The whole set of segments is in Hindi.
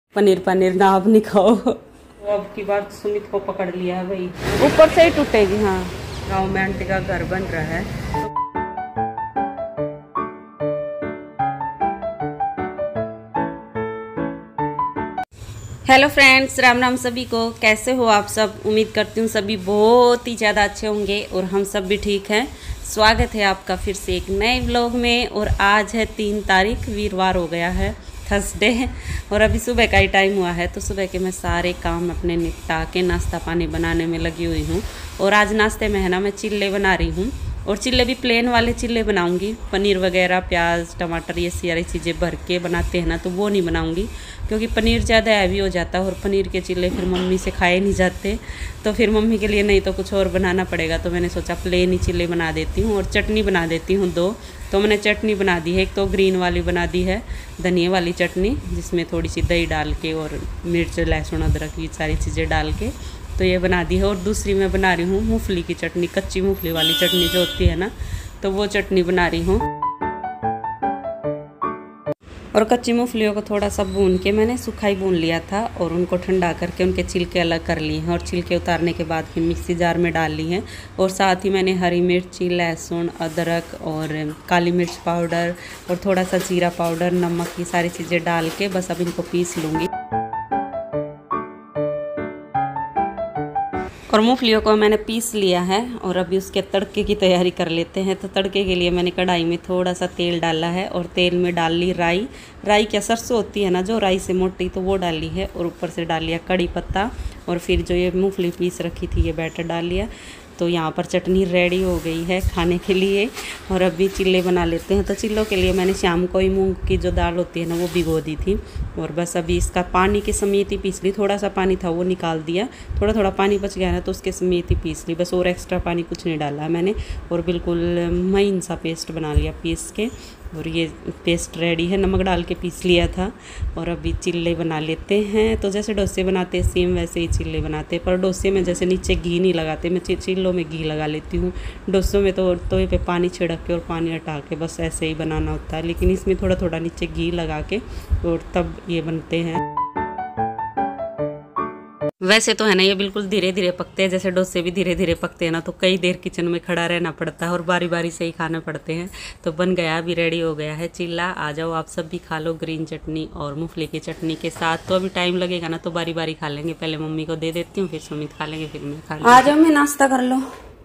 पनीर पनीर ना अब नहीं खाओ। तो अब की बार सुमित को पकड़ लिया है भाई, ऊपर से ही टूटेगी। हाँ, गांव में आंटी का घर बन रहा है। हेलो फ्रेंड्स, राम राम सभी को। कैसे हो आप सब? उम्मीद करती हूँ सभी बहुत ही ज़्यादा अच्छे होंगे और हम सब भी ठीक हैं। स्वागत है आपका फिर से एक नए व्लॉग में। और आज है 3 तारीख, वीरवार हो गया है, थर्सडे है। और अभी सुबह का ही टाइम हुआ है, तो सुबह के मैं सारे काम अपने निपटा के नाश्ता पानी बनाने में लगी हुई हूँ। और आज नाश्ते में है ना, मैं चिल्ले बना रही हूँ। और चिल्ले भी प्लेन वाले चिल्ले बनाऊंगी, पनीर वगैरह प्याज टमाटर ये सारी चीज़ें भर के बनाते हैं ना, तो वो नहीं बनाऊंगी क्योंकि पनीर ज़्यादा हैवी हो जाता है और पनीर के चिल्ले फिर मम्मी से खाए नहीं जाते। तो फिर मम्मी के लिए नहीं तो कुछ और बनाना पड़ेगा। तो मैंने सोचा प्लेन ही चिल्ले बना देती हूँ और चटनी बना देती हूँ 2। तो मैंने चटनी बना दी है, एक तो ग्रीन वाली बना दी है, धनिया वाली चटनी, जिसमें थोड़ी सी दही डाल के और मिर्च लहसुन अदरक ये सारी चीज़ें डाल के तो ये बना दी है। और दूसरी मैं बना रही हूँ मूंगफली की चटनी, कच्ची मूंगफली वाली चटनी जो होती है ना, तो वो चटनी बना रही हूँ। और कच्ची मूंगफलियों को थोड़ा सा भून के मैंने सूखा भून लिया था और उनको ठंडा करके उनके छिलके अलग कर लिए हैं। और छिलके उतारने के बाद फिर मिक्सी जार में डाल ली हैं। और साथ ही मैंने हरी मिर्ची, लहसुन, अदरक और काली मिर्च पाउडर और थोड़ा सा जीरा पाउडर, नमक, ये सारी चीज़ें डाल के बस अब इनको पीस लूँगी। और मूंगफलियों को मैंने पीस लिया है और अभी उसके तड़के की तैयारी कर लेते हैं। तो तड़के के लिए मैंने कढ़ाई में थोड़ा सा तेल डाला है और तेल में डाल ली राई। राई क्या, सरसों होती है ना जो राई से मोटी, तो वो डाली है। और ऊपर से डाल लिया कड़ी पत्ता और फिर जो ये मूंगफली पीस रखी थी ये बैटर डाल लिया। तो यहाँ पर चटनी रेडी हो गई है खाने के लिए। और अभी चिल्ले बना लेते हैं। तो चिल्लों के लिए मैंने शाम को ही मूंग की जो दाल होती है ना वो भिगो दी थी। और बस अभी इसका पानी के समेत ही पीस ली, थोड़ा सा पानी था वो निकाल दिया, थोड़ा थोड़ा पानी बच गया ना तो उसके समेत ही पीस ली बस, और एक्स्ट्रा पानी कुछ नहीं डाला मैंने। और बिल्कुल महीन सा पेस्ट बना लिया पीस के। और ये पेस्ट रेडी है, नमक डाल के पीस लिया था। और अभी चिल्ले बना लेते हैं। तो जैसे डोसे बनाते हैं सेम वैसे ही चिल्ले बनाते हैं, पर डोसे में जैसे नीचे घी नहीं लगाते, मैं चिल्लों में घी लगा लेती हूँ। डोसों में तो तवे पे पानी छिड़क के और पानी हटा के बस ऐसे ही बनाना होता है, लेकिन इसमें थोड़ा थोड़ा नीचे घी लगा के और तब ये बनते हैं। वैसे तो है ना ये बिल्कुल धीरे धीरे पकते हैं, जैसे डोसे भी धीरे धीरे पकते हैं ना, तो कई देर किचन में खड़ा रहना पड़ता है और बारी बारी से ही खाने पड़ते हैं। तो बन गया, अभी रेडी हो गया है चिल्ला। आ जाओ आप सब भी खा लो ग्रीन चटनी और मूंगफली की चटनी के साथ। तो अभी टाइम लगेगा ना तो बारी बारी खा लेंगे, पहले मम्मी को दे देती हूँ, फिर सुमित खा लेंगे, फिर मैं खा लूँगी। आ जाओ, मैं नाश्ता कर लो।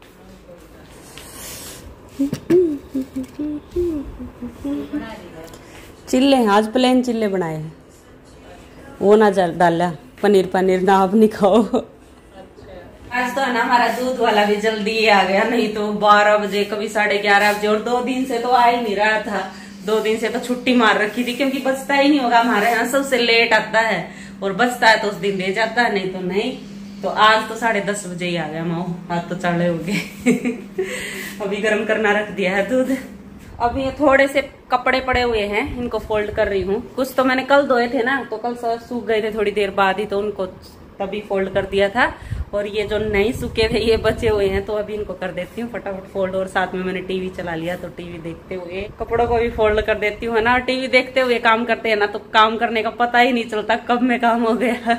चिल्ले आज प्लेन चिल्ले बनाए हैं, वो ना डाला पनीर पनीर ना अब नहीं खाओ। आज तो है ना हमारा दूध वाला भी जल्दी आ गया, नहीं तो 12 बजे कभी 11:30 बजे। और 2 दिन से तो आ ही नहीं रहा था, 2 दिन से तो छुट्टी मार रखी थी क्योंकि बचता ही नहीं होगा हमारे यहाँ, सबसे लेट आता है और बचता है तो उस दिन दे जाता है, नहीं तो नहीं। तो आज तो 10:30 बजे ही आ गया माओ, आज तो चढ़े हो गए। अभी गर्म करना रख दिया है दूध। अभी ये थोड़े से कपड़े पड़े हुए हैं, इनको फोल्ड कर रही हूँ। कुछ तो मैंने कल धोए थे ना, तो कल सूख गए थे थोड़ी देर बाद ही, तो उनको तभी फोल्ड कर दिया था। और ये जो नहीं सूखे थे ये बचे हुए हैं, तो अभी इनको कर देती हूँ फटाफट फोल्ड। और साथ में मैंने टीवी चला लिया, तो टीवी देखते हुए कपड़ों को भी फोल्ड कर देती हूँ, है ना। और टीवी देखते हुए काम करते हैं ना, तो काम करने का पता ही नहीं चलता कब में काम हो गया।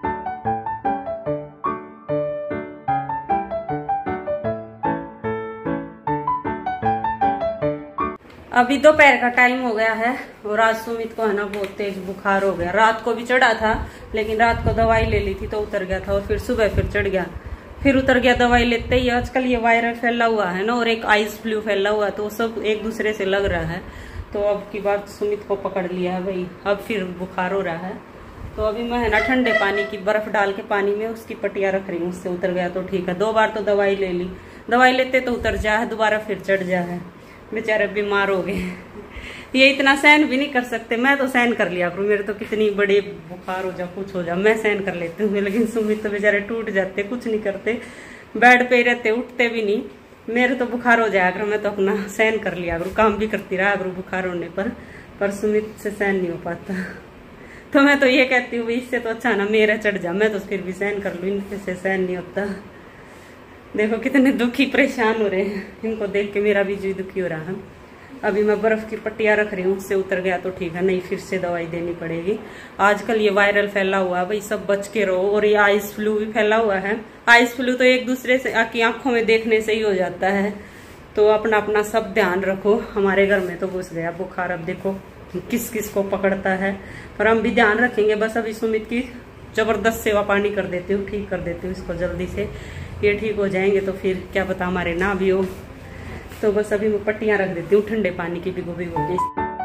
अभी दोपहर का टाइम हो गया है और आज सुमित को है ना बहुत तेज बुखार हो गया। रात को भी चढ़ा था, लेकिन रात को दवाई ले ली थी तो उतर गया था, और फिर सुबह फिर चढ़ गया, फिर उतर गया दवाई लेते ही। आजकल ये वायरल फैला हुआ है ना, और एक आइस फ्लू फैला हुआ, तो सब एक दूसरे से लग रहा है। तो अब की बात सुमित को पकड़ लिया है भाई, अब फिर बुखार हो रहा है। तो अभी मैं है ना ठंडे पानी की बर्फ डाल के पानी में उसकी पट्टियां रख रही हूँ, उससे उतर गया तो ठीक है। 2 बार तो दवाई ले ली, दवाई लेते तो उतर जा है, दोबारा फिर चढ़ जा है। बेचारे बीमार हो गए, ये इतना सहन भी नहीं कर सकते। मैं तो सहन कर लिया करूँ, मेरे तो कितनी बड़ी बुखार हो जा कुछ हो जा मैं सहन कर लेती हूँ, लेकिन सुमित तो बेचारे टूट जाते, कुछ नहीं करते, बेड पे ही रहते, उठते भी नहीं। मेरे तो बुखार हो जाया करो, मैं तो अपना सहन कर लिया करूँ, काम भी करती रहा करूँ बुखार होने पर सुमित से सहन नहीं हो पाता। तो मैं तो ये कहती हूँ इससे तो अच्छा ना मेरा चढ़ जा, मैं तो फिर भी सहन कर लूँ, इनसे सहन नहीं होता। देखो कितने दुखी परेशान हो रहे हैं, इनको देख के मेरा भी जी दुखी हो रहा है। अभी मैं बर्फ की पट्टियां रख रही हूँ, उससे उतर गया तो ठीक है, नहीं फिर से दवाई देनी पड़ेगी। आजकल ये वायरल फैला हुआ है भाई, सब बच के रहो। और ये आइस फ्लू भी फैला हुआ है। आइस फ्लू तो एक दूसरे से की आंखों में देखने से ही हो जाता है, तो अपना अपना सब ध्यान रखो। हमारे घर में तो घुस गया बुखार, अब देखो किस किस को पकड़ता है, पर हम भी ध्यान रखेंगे। बस अभी सुमित की जबरदस्त सेवा पानी कर देती हूँ, ठीक कर देती हूँ इसको जल्दी से। ये ठीक हो जाएंगे तो फिर क्या पता हमारे ना भी हो। तो बस अभी मैं पट्टियां रख देती हूँ ठंडे पानी की भिगो के।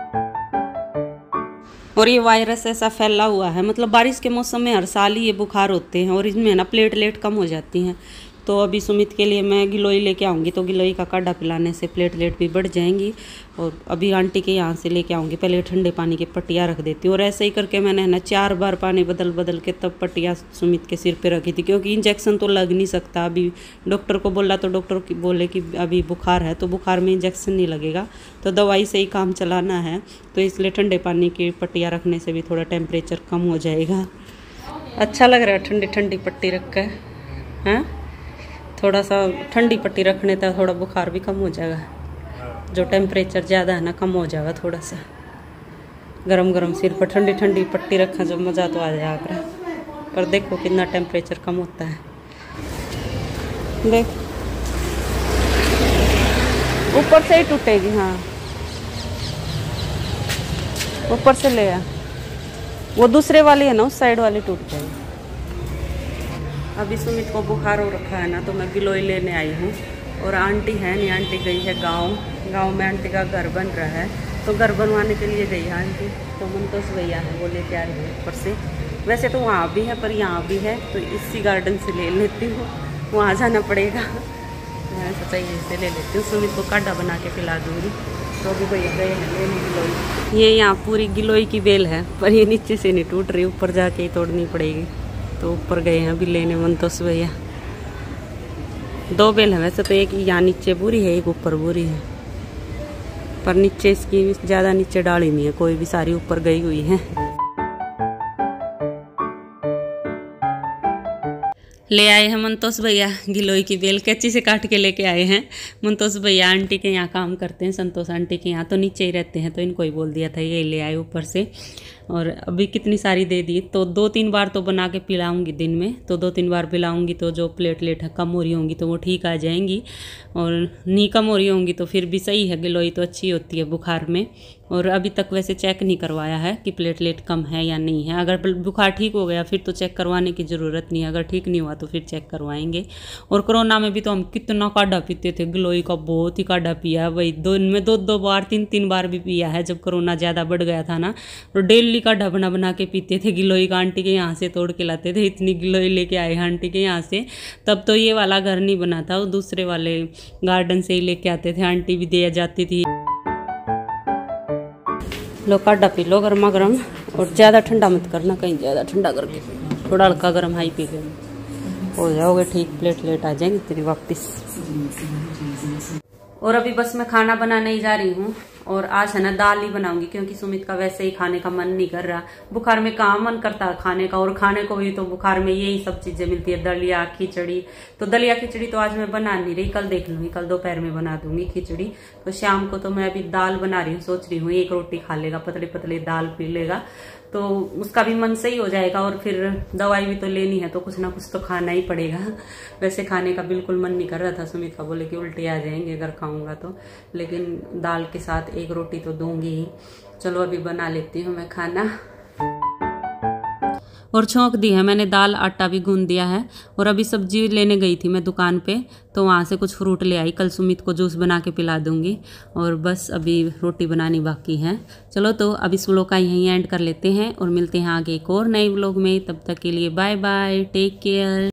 और ये वायरस ऐसा फैला हुआ है, मतलब बारिश के मौसम में हर साल ही ये बुखार होते हैं और इसमें ना प्लेटलेट कम हो जाती हैं। तो अभी सुमित के लिए मैं गिलोई लेके आऊँगी, तो गिलोई का काढ़ा पिलाने से प्लेटलेट भी बढ़ जाएंगी। और अभी आंटी के यहाँ से लेके आऊँगी, पहले ठंडे पानी की पट्टियाँ रख देती हूँ। और ऐसे ही करके मैंने ना 4 बार पानी बदल बदल के तब पट्टियाँ सुमित के सिर पे रखी थी, क्योंकि इंजेक्शन तो लग नहीं सकता। अभी डॉक्टर को बोला तो डॉक्टर की बोले कि अभी बुखार है, तो बुखार में इंजेक्शन नहीं लगेगा, तो दवाई से ही काम चलाना है। तो इसलिए ठंडे पानी की पट्टियाँ रखने से भी थोड़ा टेम्परेचर कम हो जाएगा। अच्छा लग रहा है ठंडी ठंडी पट्टी रख कर, हैं? थोड़ा सा ठंडी पट्टी रखने तक थोड़ा बुखार भी कम हो जाएगा। जो टेम्परेचर ज़्यादा है ना, कम हो जाएगा थोड़ा सा। गरम गरम सिर पर ठंडी ठंडी पट्टी रखा, जो मज़ा तो आ जाएगा। पर देखो कितना टेम्परेचर कम होता है। देख ऊपर से ही टूटेगी। हाँ, ऊपर से ले आ, वो दूसरे वाली है ना, उस साइड वाली टूट जाएगी। अभी सुमित को बुखार हो रखा है ना, तो मैं गिलोई लेने आई हूँ। और आंटी है नहीं, आंटी गई है गांव में आंटी का घर बन रहा है, तो घर बनवाने के लिए गई है आंटी। तो मनतोष भैया है, वो लेके आ रही है ऊपर से। वैसे तो वहाँ भी है, पर यहाँ भी है, तो इसी गार्डन से ले लेती हूँ, वहाँ जाना पड़ेगा। मैं सोचा यहीं से ले लेती हूँ, सुमित को काढ़ा बना के पिला दूँगी। तो अभी भैया गए हैं लेने गिलोई। ये यहाँ पूरी गिलोई की बेल है, पर ये नीचे से नहीं टूट रही, ऊपर जाके ही तोड़नी पड़ेगी। तो ऊपर गए हैं अभी लेने मनतोष भैया। 2 बेल है वैसे तो, एक यहाँ नीचे बुरी है, एक ऊपर बुरी है, पर नीचे इसकी ज़्यादा नीचे डाली नहीं है कोई भी, सारी ऊपर गई हुई है। ले आए हैं मनतोष भैया गिलोई की बेल, कैंची से काट के लेके आए हैं। मनतोष भैया आंटी के यहाँ काम करते हैं, संतोष आंटी के यहाँ, तो नीचे ही रहते हैं, तो इनको ही बोल दिया था ये ले आए ऊपर से। और अभी कितनी सारी दे दी, तो 2-3 बार तो बना के पिलाऊंगी दिन में। तो 2-3 बार पिलाऊंगी तो जो प्लेटलेट है कम हो रही होंगी तो वो ठीक आ जाएंगी, और नहीं कम हो रही होंगी तो फिर भी सही है। गिलोई तो अच्छी होती है बुखार में। और अभी तक वैसे चेक नहीं करवाया है कि प्लेटलेट कम है या नहीं है। अगर बुखार ठीक हो गया फिर तो चेक करवाने की ज़रूरत नहीं है, अगर ठीक नहीं हुआ तो फिर चेक करवाएंगे। और कोरोना में भी तो हम कितना काढ़ा पीते थे, गिलोई का बहुत ही काढ़ा पिया है भाई। दिन में 2-2 बार 3-3 बार भी पिया है, जब कोरोना ज़्यादा बढ़ गया था ना, तो डेली काढ़ा बना बना के पीते थे गिलोई का। आंटी के यहाँ से तोड़ के लाते थे, इतनी गिलोई लेके आए हैं आंटी के यहाँ से। तब तो ये वाला घर नहीं बना था, वो दूसरे वाले गार्डन से ही लेके आते थे, आंटी भी दे जाती थी। लो काढ़ा पी लो गर्मा गर्म, और ज़्यादा ठंडा मत करना, कहीं ज़्यादा ठंडा करके, थोड़ा हल्का गर्म हाई पी लेना, हो जाओगे ठीक, प्लेटलेट आ जाएंगे तेरी वापस। और अभी बस मैं खाना बनाने ही जा रही हूँ, और आज है ना दाल ही बनाऊंगी, क्योंकि सुमित का वैसे ही खाने का मन नहीं कर रहा। बुखार में कहाँ मन करता है खाने का, और खाने को भी तो बुखार में यही सब चीजें मिलती है, दलिया खिचड़ी। तो दलिया खिचड़ी तो आज मैं बना नहीं रही, कल देख लूंगी, कल दोपहर में बना दूंगी खिचड़ी। तो शाम को तो मैं अभी दाल बना रही हूँ, सोच रही हूँ 1 रोटी खा लेगा, पतले पतले दाल पी लेगा, तो उसका भी मन सही हो जाएगा। और फिर दवाई भी तो लेनी है, तो कुछ ना कुछ तो खाना ही पड़ेगा। वैसे खाने का बिल्कुल मन नहीं कर रहा था, सुमित का बोले कि उल्टी आ जाएंगे अगर खाऊंगा तो, लेकिन दाल के साथ 1 रोटी तो दूंगी ही। चलो अभी बना लेती हूँ मैं खाना। और छोंक दी है मैंने दाल, आटा भी गूंद दिया है। और अभी सब्जी लेने गई थी मैं दुकान पे, तो वहाँ से कुछ फ्रूट ले आई, कल सुमित को जूस बना के पिला दूंगी। और बस अभी रोटी बनानी बाकी है। चलो तो अब इस व्लॉग का यहीं एंड कर लेते हैं, और मिलते हैं आगे एक और नए व्लॉग में। तब तक के लिए बाय बाय, टेक केयर।